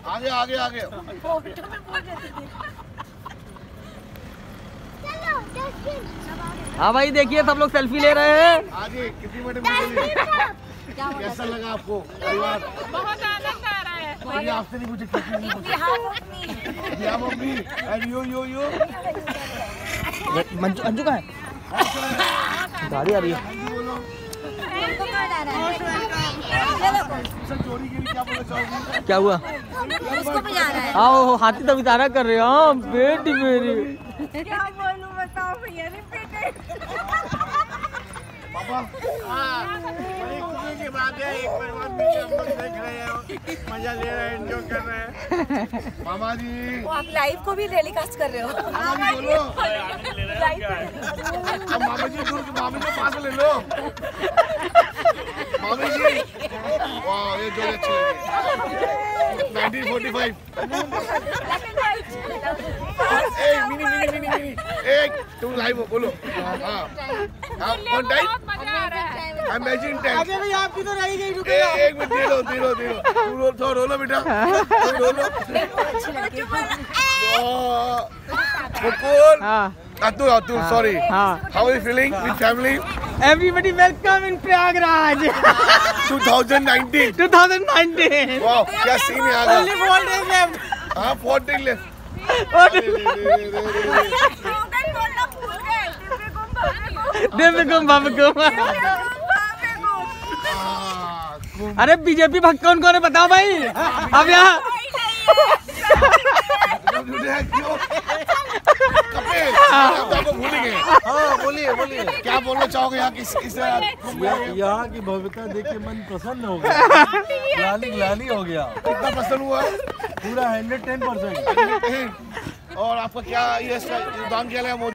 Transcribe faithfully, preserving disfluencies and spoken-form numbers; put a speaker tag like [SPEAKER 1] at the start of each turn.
[SPEAKER 1] आगे आगे आगे।
[SPEAKER 2] हाँ भाई देखिए सब लोग सेल्फी ले रहे हैं।
[SPEAKER 1] आगे कितनी बड़ी मिली? कैसा लगा आपको परिवार?
[SPEAKER 3] बहुत आनंद आ रहा है।
[SPEAKER 1] ये आपसे नहीं पूछे किसी नहीं पूछे। या mummy and you you you
[SPEAKER 2] Manju Anju कहाँ है? गाड़ी आ रही है।
[SPEAKER 1] चोरी के लिए क्या बोलना चाहोगी?
[SPEAKER 2] क्या हुआ?
[SPEAKER 4] उसको भी जा रहा है।
[SPEAKER 2] आओ हाथी तो इशारा कर रहे हो। हाँ बेटी मेरी।
[SPEAKER 4] क्या बोलूं बताओ भैया
[SPEAKER 1] पापा बड़ी खुशी की बात है, एक परिवार मिलकर हम लोग देख रहे हैं, मजा ले रहे हैं, एंजॉय कर रहे हैं। मामा जी
[SPEAKER 4] वो आप लाइव को भी टेलीकास्ट कर रहे हो।
[SPEAKER 1] मामा जी बोलो। अब मामा जी दूर मामी के पास ले लो। मामी जी वाह ये जोड़ी अच्छी लगी। Nineteen forty five. एक मिनी मिनी मिनी मिनी एक तुम लाइव बोलो। हाँ हाँ one time amazing time.
[SPEAKER 2] Ajay भाई आपकी तो रही गई।
[SPEAKER 1] एक एक मिनट दे लो दे लो दे लो तू रो तो रोलो बेटा तू रोलो। मुकुल
[SPEAKER 2] हाँ
[SPEAKER 1] अतुल अतुल सॉरी
[SPEAKER 2] हाँ।
[SPEAKER 1] How are you feeling with family?
[SPEAKER 2] Everybody welcome in Prayagraj
[SPEAKER 1] twenty nineteen.
[SPEAKER 2] Twenty nineteen.
[SPEAKER 1] वाह क्या सीन है आगे।
[SPEAKER 2] Only four days left.
[SPEAKER 1] हाँ फोर्टी लेफ्ट।
[SPEAKER 2] दिव्य कुंभ भव्य कुंभ। अरे बीजेपी भक्त कौन कौन है बताओ भाई। अब यहाँ
[SPEAKER 1] भूल गए। हाँ बोलिए बोलिए क्या बोलना चाहोगे यहाँ किस किस
[SPEAKER 5] यहाँ की भव्यता देख के मन प्रसन्न हो गया। लाली लाली हो गया।
[SPEAKER 1] कितना पसंद हुआ?
[SPEAKER 5] पूरा हंड्रेड टेन परसेंट।
[SPEAKER 1] और आपका क्या ये योगदान क्या लगा?